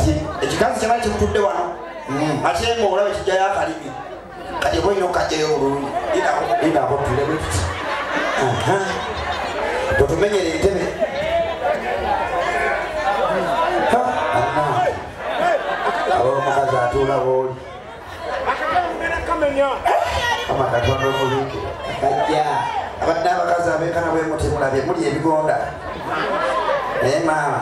ekikazi kyabali kimutudde wano ate ng'olaba kijjayo akalimi kati boyina okukajjayo obulungi linako tulebe tuti totumenyera entebe abaomukazi atuula booli amakatondo mulike kajja abadde abakazi abeekana bwe mutimulabye muli ebigonda naye maama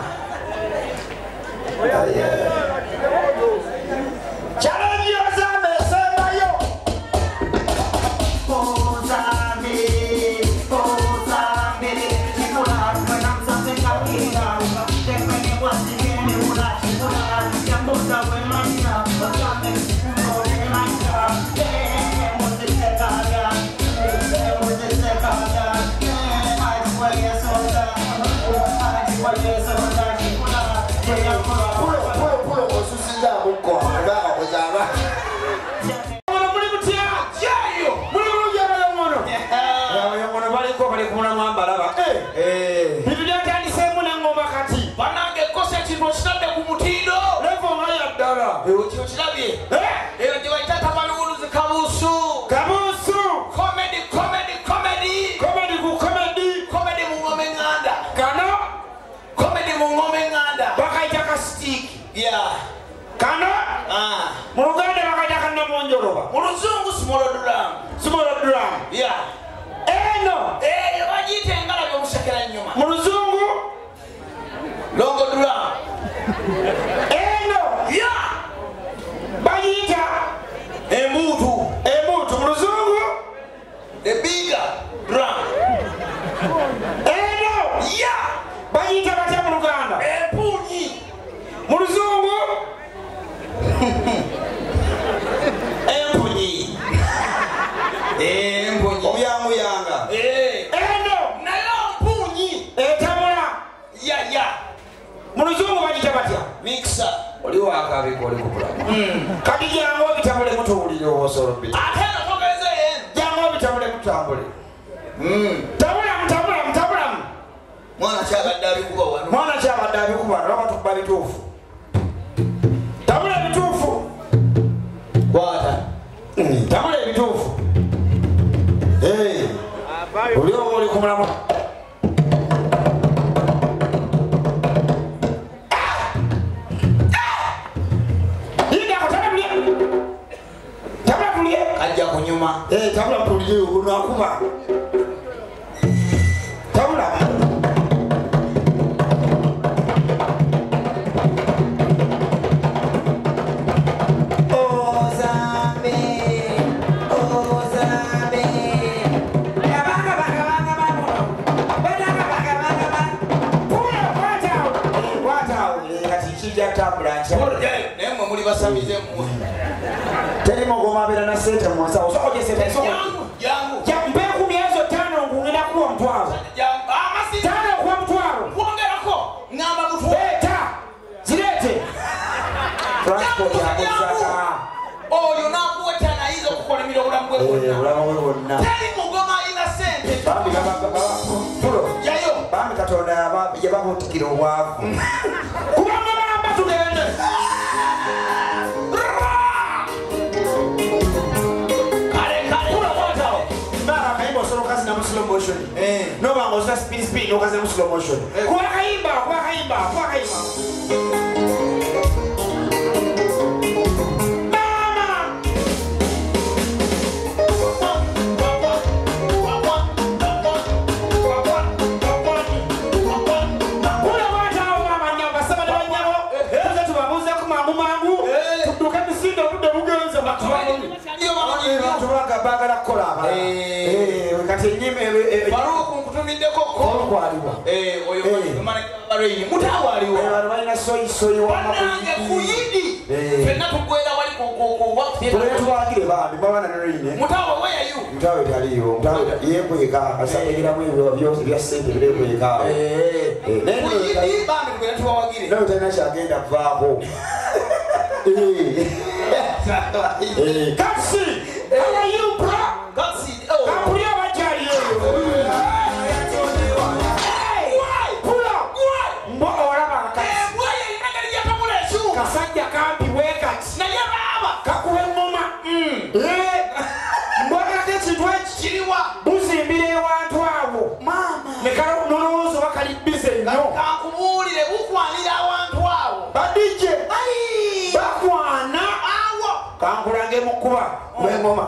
akasajja kampi wekati naye baba kakuba engoma mbwagalako ekintu eki kiriwa buzimbira ewantu awo nekalowooza oba kali bize nnyo kankubuulire bukwanira awantu awo badije bakwana awo kankulange mu kkuba engoma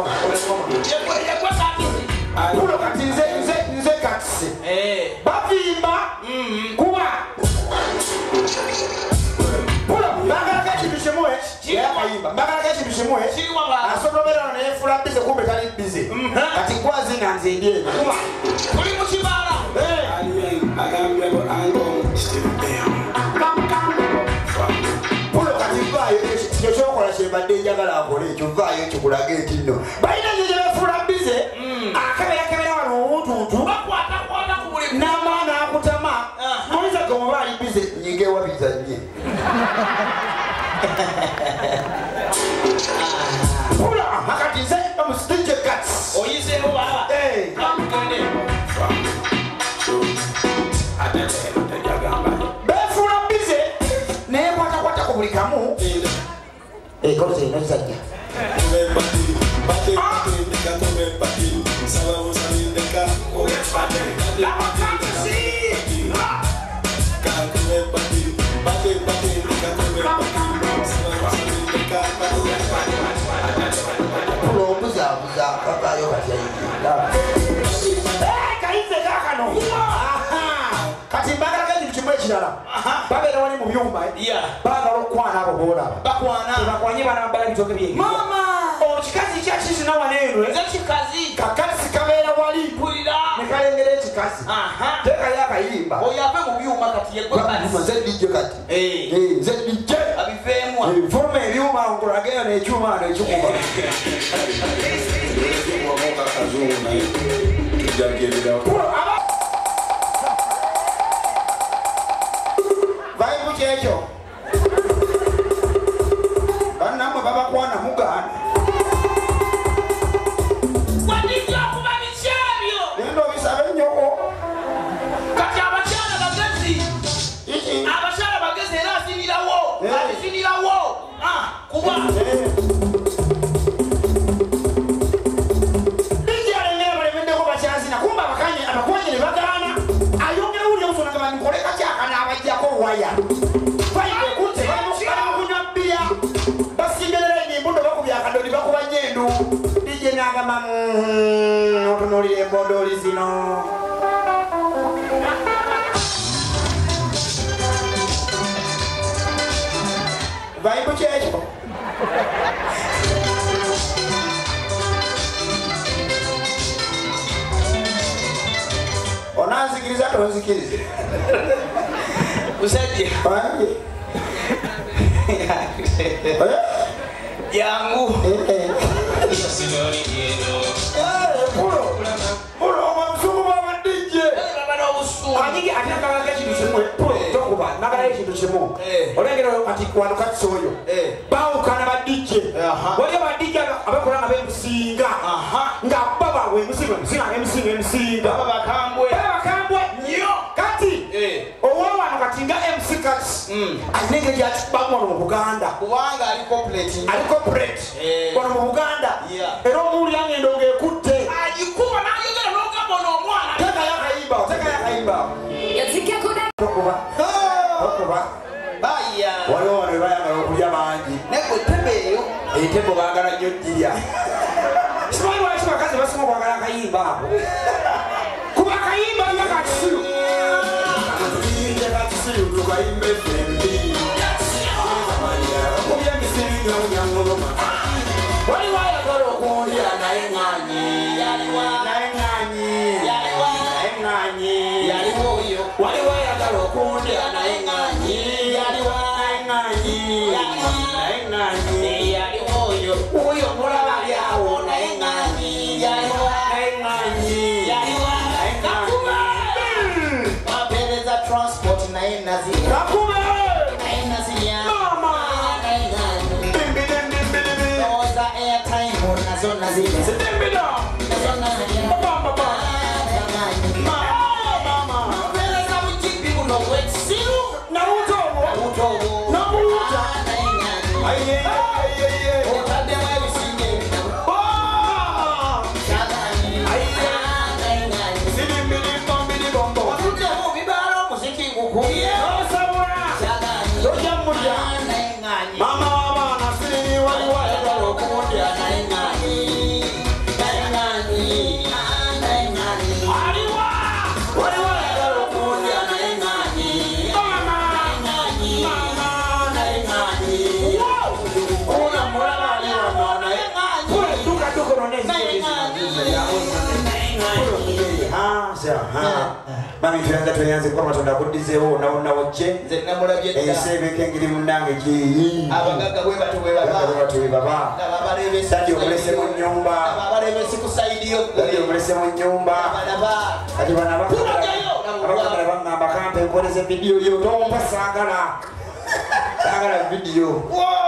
pulo kati nze katise bavimba kuba pulo mbagalako ekintu kimu ekiyakayimba mbagalako ekintu kimu asobola obeera neyefula bize kumbe tali bize kati nkwazinga nze ndi kuba tuli mu kibala pulo kati vaayo ekyo kyokola kyembadde njagala akole ekyo vaayo kikulaga enti nno balina nyo gyebefuula bize akebeyakebera wano obuntuntu n'amaana akutama muliza gomuba ali bize nyinga ewabiza nnye pulo akati nze omusidije gats oyizeemu baba befuula bize nekwatakwata ku buli kamu ekoze nosajja kulombuzabuza kakayo katyayiikayize kakano kati mbagalako ekintu kimu ekirala babeera wali mu byumba baagala okukwana abo boolaba bakwanye bana babbala bitooke byengi kikazi kyakizina waneeno kikazi kakasi kabeera wali nekalengera ekikazi tekayo akayimba oyave mu byuma kati nze dijje kati nze dijje abiveemu nfuluma ebyuma nkulageyo n'ekyuma ano ekikuba vayibu kyekyo bannamwe babakwana mugaana wadijja okuba bikyebyo genda obisabe ennyoko kati abakyala bagezi era asinirawo kuba dijjalengera balemeddeko bakyazina kumba abakwanye ne bagaana ayongera wulya omusonanga bankoleka kyaka n'abajjako waya bayikutte bamukunywa bbiya basimberera embundo bakubya akadoni bakuba nyendu dijje n'agamba otunuulira embondooli zino vayibu kyekyo onanzikiriza tonzikirize musajja yangu pulo omusuku bwabadijje anyigi ate nagalako ekintu kimu tokuba nagalayo ekintu kimu olengera kati wano katisi oyo bawukana badijje waliyo badijje abakola nga bemusinga nga babawe emusinga bakambwe nnyo kati owawano kati nga mc kati alina engeri gyakibamwano mu buganda kubanga ali corporate wano mu buganda era omuwulira ngendo ngaekutte agikuba nayogera n'ogamba n'omwana tekayo akayimba tokuba waliwo wano webayagala okulya bangi entebo bagala nnyo ddirya simanyi lwaki bakazi basinga okwagala akayimba ako kuba akayimba nga kakisiru kakisiru tukayimba effembi akubya emisiringa munyangoloma waliwo ayagala okundya naye ŋŋanyi waliwo ayagala okundya naye ŋŋanyi oyo mulaba lyawo naye ŋŋanyi apereza transport naye nazirya oza airtime nazo nazirya opereza bukipi buno bwekisiru nawuta obwo Mami tuyanze kwa matonda kudizewo na wacce nze namulabye dda ensebeke ngiri munange ki abagagga bwe batu baba sadi omulese mu nyumba abalebe sikusaidiyo sadi omulese mu nyumba kati bana bakamera bangamba kampe nkoleze vidiyo yo tompa sagala vidiyo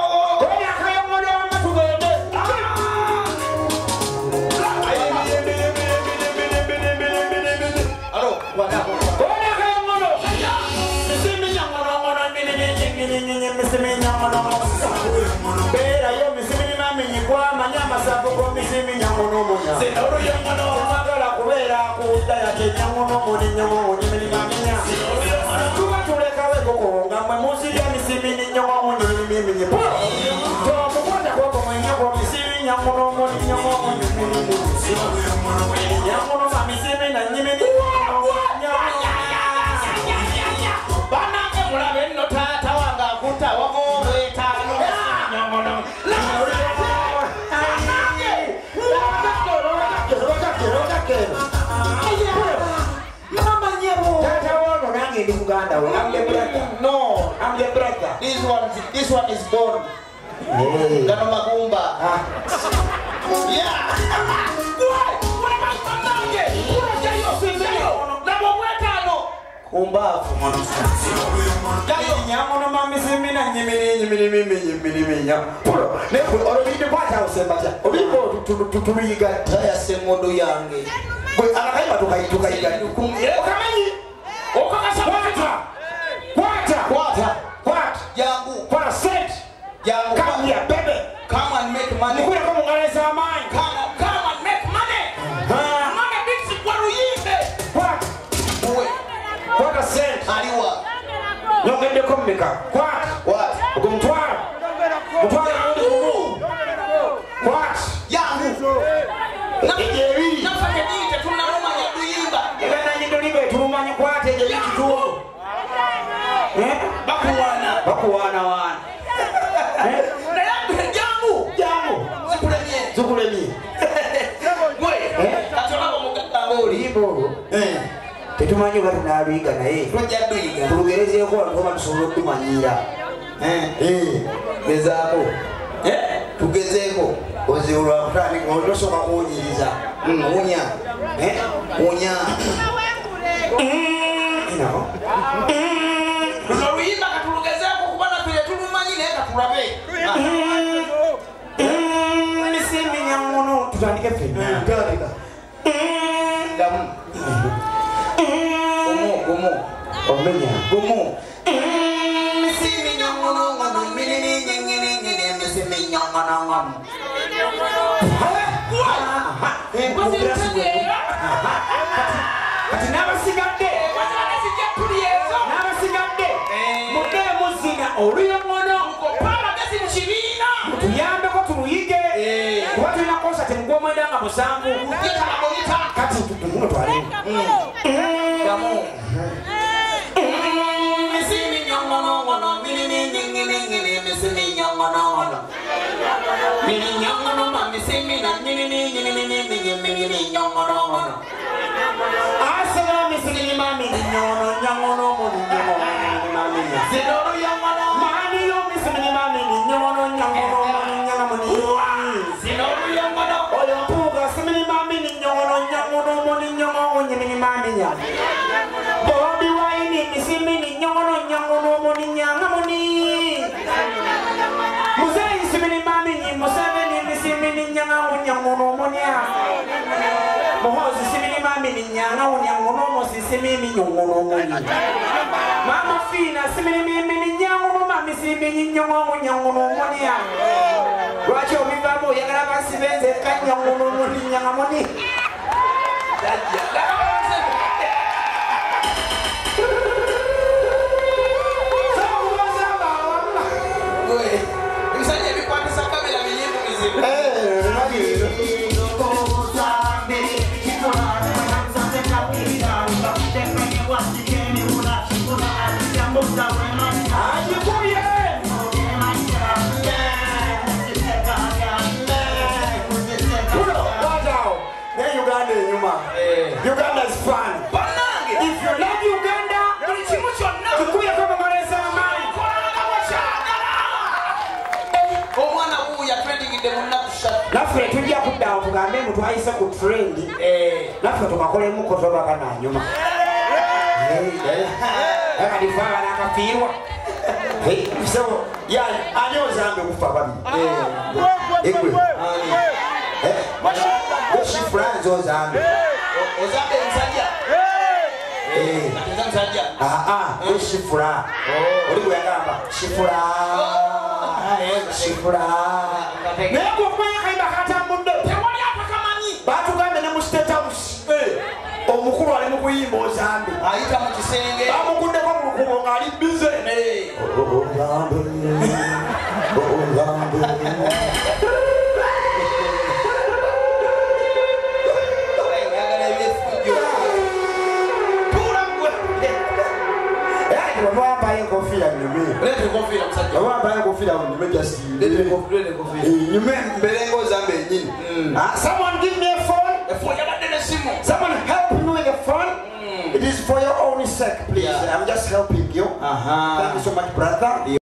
No, I'm the brother. This one is born. Gano Magumba. Yeah. Kumbafu nyamono mami semina nyimini pulo ne olobide kwata usembata obibo tutumiga taya semondo yange gwe anakaiba tukaiga okamanyi okakasa kwata yangu kwa set yangu come here baby come and make money nikule kama ungaleza amani come and make money money big kwa ruyibe kwata set aliwa nyongende komika kwata ukumtwara kwata yangu ejeri nafanya nini tunaruma ya duimba ngana nyindolibe turumanya kwata ejeri kituo bakuwana wana jangu zukulemye olibo tetumanyi bati naluyiga naye tulugerezeko wantuba tusobola okumanyira gezaako tugezeeko oziulwa kutandika otosoka kuwunyiriza unya oluyimba katulugezeeko kubana fire tulumanyi naye katulabe misiminya muno tutandike fetandika gomu omenya gomu misiminya muno ngono misiminya ngono kati n'abasigadde oluyo mwono pamagezi mu kibiina tuyambeko tuluyige kuba tulina konsati mugwa omwenda nga musanvu kati muno twalimu Bobby Wine misimini nyongono moni nyanga moni Musei simini mami ni museveni misimini nyongono moni Mohozi simini mami ni nyongono mosi simini nyongono moni Mama Fina simini mimi ni nyongono misimbi nyinyongo nyangono monia. Lwaki obivamo oyagala basibenze kanyangono moni nyangamoni. Uganda is fun. If you love Uganda, tukuye kama mareza amani. Omwana huyu trending de munnakusha. Naffe tujja kuddawo tugambe mtu ayise ku trend. Naffe tukakolemu kotoba kana nyuma. Akadifala nakafiirwa. So, yeah, anyo zambe kufa babi. Shifra zo zambe. Ozambe msajja. Msajja. Shifra. Oli kuyagamba shifra. Shifra. Nebo kwa kaimba katambundo. Tewali hapa kamanyi. Batu gambe ne mu State House. Omukulu ali mu kuyimba ozambe. Ayita mu kisenge. Bamugudde ko mu lukubo ngali bize. Wambaye kofia nyume. Lete kofia msajja. Wambaye kofia nyume just. Lete kofia. Nyume mbelengo zambe nyini. Someone give me a phone. Someone help me with a phone. It is for your own sake, please. I'm just helping you. Thank you so much, brother.